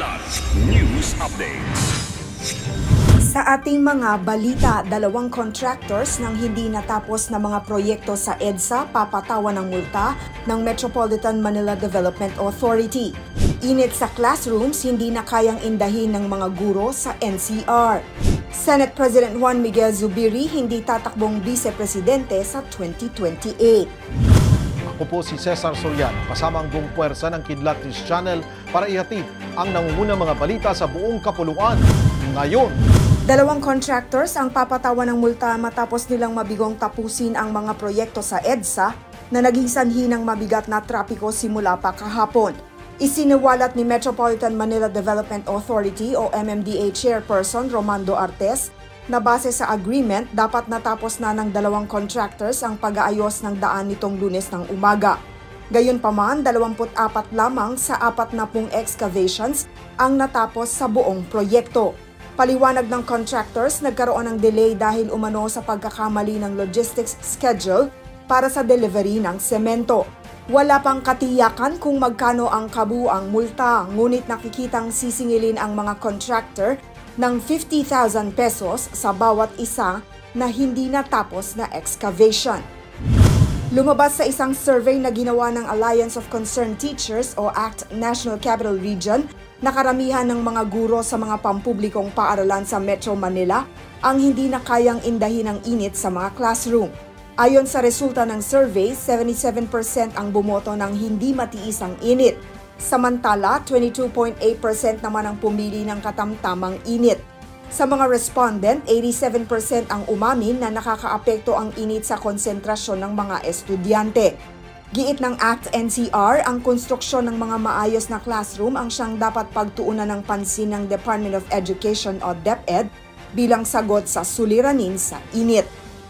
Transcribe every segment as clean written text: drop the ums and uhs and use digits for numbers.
Kidlat News Updates. Sa ating mga balita, 2 contractors ng hindi natapos na mga proyekto sa EDSA papatawan ng multa ng Metropolitan Manila Development Authority. Init sa classrooms, hindi na kayang indahin ng mga guro sa NCR. Senate President Juan Miguel Zubiri hindi tatakbong vice-presidente sa 2028. Ako po si Cesar Soriano, kasama ang buong puwersa ng Kidlat News Channel para ihatid ang nangungunang mga balita sa buong kapuluan. Ngayon, 2 contractors ang papatawan ng multa matapos nilang mabigong tapusin ang mga proyekto sa EDSA na naging sanhi ng mabigat na trapiko simula pa kahapon. Isiniwalat ni Metropolitan Manila Development Authority o MMDA Chairperson Romando Artes na base sa agreement dapat natapos na ng 2 contractors ang pag-aayos ng daan nitong Lunes ng umaga. Gayunpaman, 24 lamang sa 40 excavations ang natapos sa buong proyekto. Paliwanag ng contractors, nagkaroon ng delay dahil umano sa pagkakamali ng logistics schedule para sa delivery ng semento. Wala pang katiyakan kung magkano ang kabuuang multa, ngunit nakikitang sisingilin ang mga contractor ng 50,000 pesos sa bawat isa na hindi natapos na excavation. Lumabas sa isang survey na ginawa ng Alliance of Concerned Teachers o ACT National Capital Region na karamihan ng mga guro sa mga pampublikong paaralan sa Metro Manila ang hindi na kayang indahin ng init sa mga classroom. Ayon sa resulta ng survey, 77% ang bumoto ng hindi matiis ang init. Samantala, 22.8% naman ang pumili ng katamtamang init. Sa mga respondent, 87% ang umamin na nakakaapekto ang init sa konsentrasyon ng mga estudyante. Giit ng ACT NCR, ang konstruksyon ng mga maayos na classroom ang siyang dapat pagtuunan ng pansin ng Department of Education o DepEd bilang sagot sa suliranin sa init.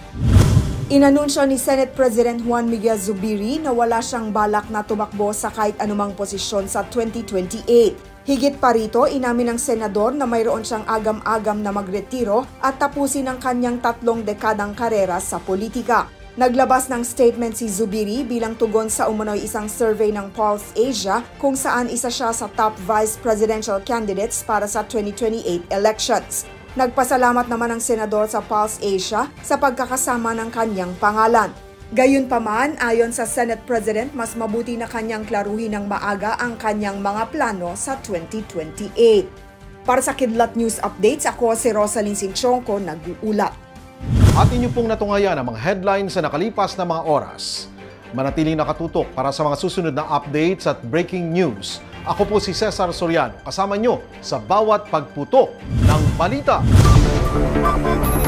Inanunsyo ni Senate President Juan Miguel Zubiri na wala siyang balak na tumakbo sa kahit anumang posisyon sa 2028. Higit pa rito, inamin ng senador na mayroon siyang agam-agam na magretiro at tapusin ang kanyang 3 dekadang karera sa politika. Naglabas ng statement si Zubiri bilang tugon sa umano'y isang survey ng Pulse Asia kung saan isa siya sa top vice presidential candidates para sa 2028 elections. Nagpasalamat naman ang senador sa Pulse Asia sa pagkakasama ng kanyang pangalan. Gayunpaman, ayon sa Senate President, mas mabuti na kanyang klaruhin ng maaga ang kanyang mga plano sa 2028. Para sa Kidlat News Updates, ako si Rosalyn Sinchonco, nag-uulat. At inyo pong natungayan ang mga headlines sa nakalipas na mga oras. Manatiling nakatutok para sa mga susunod na updates at breaking news. Ako po si Cesar Soriano, kasama nyo sa bawat pagputok ng balita.